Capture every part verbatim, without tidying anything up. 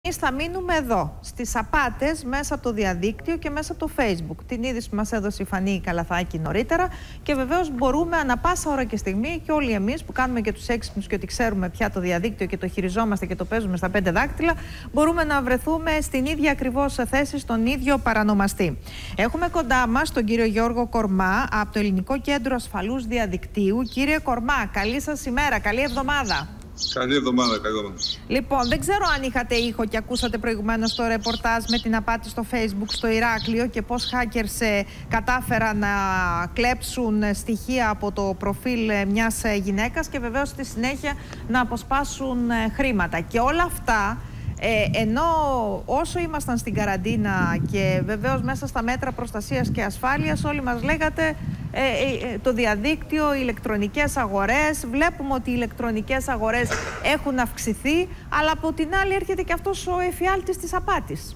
Θα μείνουμε εδώ, στις απάτες μέσα από το διαδίκτυο και μέσα από το Facebook. Την είδηση που μας έδωσε η Φανή Καλαθάκη νωρίτερα. Και βεβαίως μπορούμε ανα πάσα ώρα και στιγμή, και όλοι εμείς που κάνουμε και τους έξυπνους και ότι ξέρουμε πια το διαδίκτυο και το χειριζόμαστε και το παίζουμε στα πέντε δάκτυλα, μπορούμε να βρεθούμε στην ίδια ακριβώς θέση, στον ίδιο παρανομαστή. Έχουμε κοντά μας τον κύριο Γιώργο Κορμά από το Ελληνικό Κέντρο Ασφαλούς Διαδικτύου. Κύριε Κορμά, καλή σας ημέρα, καλή εβδομάδα. Καλή εβδομάδα, καλή εβδομάδα. Λοιπόν, δεν ξέρω αν είχατε ήχο και ακούσατε προηγουμένως το ρεπορτάζ με την απάτη στο Facebook στο Ηράκλειο και πώς hackers ε, κατάφεραν να κλέψουν στοιχεία από το προφίλ ε, μιας ε, γυναίκας και βεβαίως στη συνέχεια να αποσπάσουν ε, χρήματα. Και όλα αυτά, ε, ενώ όσο ήμασταν στην καραντίνα και βεβαίως μέσα στα μέτρα προστασίας και ασφάλειας, όλοι μας λέγατε Ε, ε, το διαδίκτυο, οι ηλεκτρονικές αγορές. Βλέπουμε ότι οι ηλεκτρονικές αγορές έχουν αυξηθεί, αλλά από την άλλη έρχεται και αυτός ο εφιάλτης της απάτης.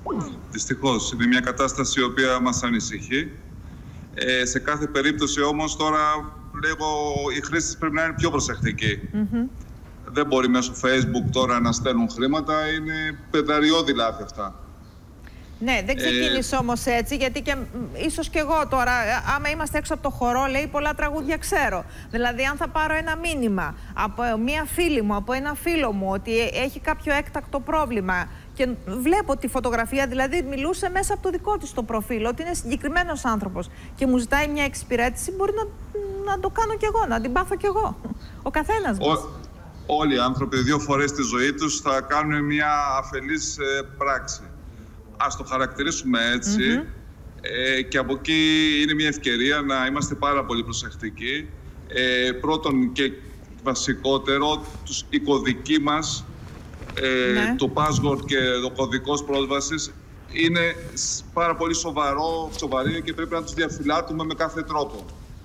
Δυστυχώς, είναι μια κατάσταση η οποία μας ανησυχεί. Ε, σε κάθε περίπτωση όμως τώρα λέγω οι χρήστες πρέπει να είναι πιο προσεκτικοί. Mm-hmm. Δεν μπορεί μέσω Facebook τώρα να στέλνουν χρήματα, είναι πεδαριώδη λάθη αυτά. Ναι, δεν ξεκίνησε ε... όμως έτσι, γιατί και ίσως και εγώ τώρα, άμα είμαστε έξω από το χορό, λέει, πολλά τραγούδια ξέρω. Δηλαδή, αν θα πάρω ένα μήνυμα από μία φίλη μου, από ένα φίλο μου, ότι έχει κάποιο έκτακτο πρόβλημα και βλέπω τη φωτογραφία, δηλαδή μιλούσε μέσα από το δικό της το προφίλ, ότι είναι συγκεκριμένος άνθρωπος και μου ζητάει μια εξυπηρέτηση, μπορεί να, να το κάνω κι εγώ, να την πάθω κι εγώ. Ο καθένας μας. Ο... Όλοι οι άνθρωποι δύο φορές στη ζωή τους θα κάνουν μια αφελής ε, πράξη. Ας το χαρακτηρίσουμε έτσι. Mm-hmm. ε, και από εκεί είναι μια ευκαιρία να είμαστε πάρα πολύ προσεκτικοί. Ε, πρώτον και βασικότερο, τους, η κωδική μας, ε, ναι. το password και ο κωδικός πρόσβασης είναι πάρα πολύ σοβαρό, σοβαρή και πρέπει να τους διαφυλάττουμε με κάθε τρόπο.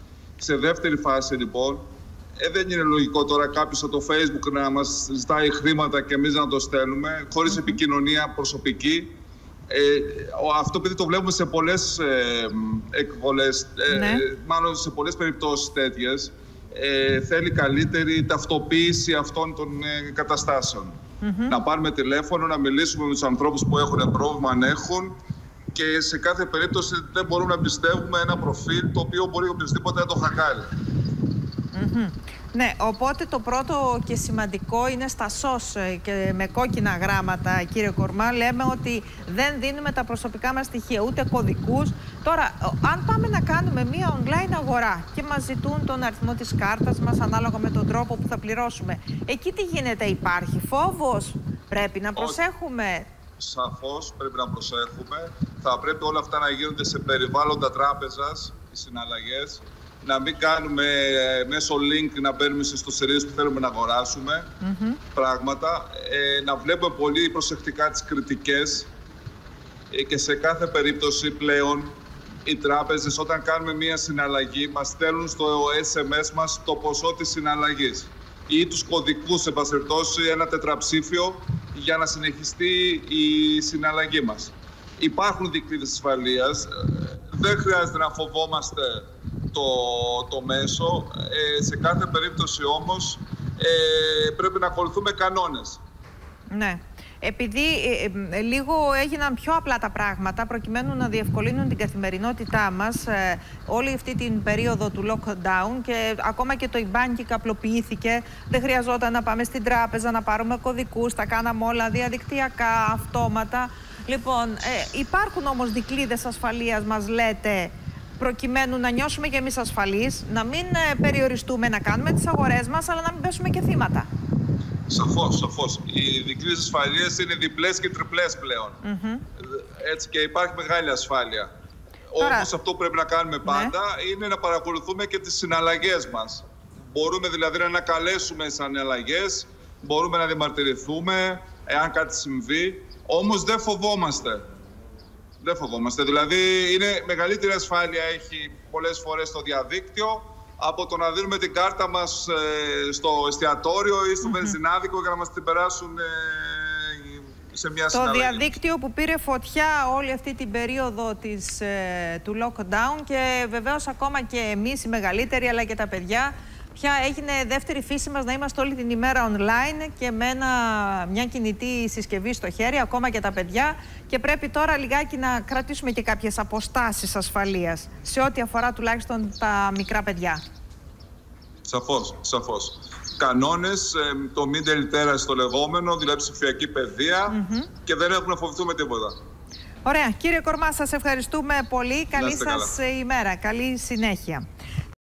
Σε δεύτερη φάση λοιπόν, ε, δεν είναι λογικό τώρα κάποιος από το Facebook να μας ζητάει χρήματα και εμείς να το στέλνουμε χωρίς mm-hmm. επικοινωνία προσωπική. Ε, αυτό επειδή το βλέπουμε σε πολλές ε, εκβολές, ε, ναι. μάλλον σε πολλές περιπτώσεις τέτοιες, ε, θέλει καλύτερη ταυτοποίηση αυτών των ε, καταστάσεων. Mm-hmm. Να πάρουμε τηλέφωνο, να μιλήσουμε με τους ανθρώπους που έχουν πρόβλημα, αν έχουν, και σε κάθε περίπτωση δεν μπορούμε να πιστεύουμε ένα προφίλ το οποίο μπορεί οποιοδήποτε να το χακάρει. Mm-hmm. Ναι, οπότε το πρώτο και σημαντικό είναι στα σος και με κόκκινα γράμματα, κύριε Κορμά, λέμε ότι δεν δίνουμε τα προσωπικά μας στοιχεία, ούτε κωδικούς. Τώρα, αν πάμε να κάνουμε μία online αγορά και μας ζητούν τον αριθμό της κάρτας μας ανάλογα με τον τρόπο που θα πληρώσουμε, εκεί τι γίνεται, υπάρχει φόβος, πρέπει να προσέχουμε? Σαφώς πρέπει να προσέχουμε. Θα πρέπει όλα αυτά να γίνονται σε περιβάλλοντα τράπεζας, οι συναλλαγές. Να μην κάνουμε μέσω link να μπαίνουμε στις ιστοσελίδες που θέλουμε να αγοράσουμε mm-hmm. πράγματα. Ε, να βλέπουμε πολύ προσεκτικά τις κριτικές ε, και σε κάθε περίπτωση πλέον οι τράπεζες όταν κάνουμε μία συναλλαγή μας στέλνουν στο ες εμ ες μας το ποσό της συναλλαγής ή τους κωδικούς, σε πάση περιπτώσει, ένα τετραψήφιο για να συνεχιστεί η συναλλαγή μας. Υπάρχουν δικλείδες ασφαλείας, δεν χρειάζεται να φοβόμαστε το, το μέσο. Ε, σε κάθε περίπτωση όμως ε, πρέπει να ακολουθούμε κανόνες. Ναι. Επειδή ε, ε, λίγο έγιναν πιο απλά τα πράγματα προκειμένου να διευκολύνουν την καθημερινότητά μας ε, όλη αυτή την περίοδο του lockdown και ακόμα και το e-banking απλοποιήθηκε. Δεν χρειαζόταν να πάμε στην τράπεζα, να πάρουμε κωδικούς, τα κάναμε όλα διαδικτυακά, αυτόματα. Λοιπόν, ε, υπάρχουν όμως δικλείδες ασφαλείας, μας λέτε, προκειμένου να νιώσουμε και εμείς ασφαλείς, να μην ε, περιοριστούμε να κάνουμε τις αγορές μας, αλλά να μην πέσουμε και θύματα. Σαφώς, σαφώς. Οι δικλείδες ασφαλείας είναι διπλές και τριπλές πλέον. Mm-hmm. Έτσι και υπάρχει μεγάλη ασφάλεια. Τώρα... Όμως αυτό που πρέπει να κάνουμε πάντα ναι. είναι να παρακολουθούμε και τις συναλλαγές μας. Μπορούμε δηλαδή να ανακαλέσουμε τις συναλλαγές, μπορούμε να διαμαρτυρηθούμε εάν κάτι συμβεί, όμως δεν φοβόμαστε. Δεν φοβόμαστε. Δηλαδή είναι μεγαλύτερη ασφάλεια έχει πολλές φορές στο διαδίκτυο από το να δίνουμε την κάρτα μας ε, στο εστιατόριο ή στο mm-hmm. βενζινάδικο για να μας την περάσουν ε, σε μια συναλλαγή. Το διαδίκτυο που πήρε φωτιά όλη αυτή την περίοδο της, ε, του lockdown και βεβαίως ακόμα και εμείς οι μεγαλύτεροι αλλά και τα παιδιά Πια έγινε δεύτερη φύση μας να είμαστε όλη την ημέρα online και με ένα, μια κινητή συσκευή στο χέρι, ακόμα και τα παιδιά. Και πρέπει τώρα λιγάκι να κρατήσουμε και κάποιες αποστάσεις ασφαλείας, σε ό,τι αφορά τουλάχιστον τα μικρά παιδιά. Σαφώς, σαφώς. Κανόνες, το middle terrace το λεγόμενο, δηλαδή ψηφιακή παιδεία, mm-hmm. και δεν έχουμε να φοβηθούμε τίποτα. Ωραία. Κύριε Κορμά, σας ευχαριστούμε πολύ. Καλή σας ημέρα. Καλή συνέχεια.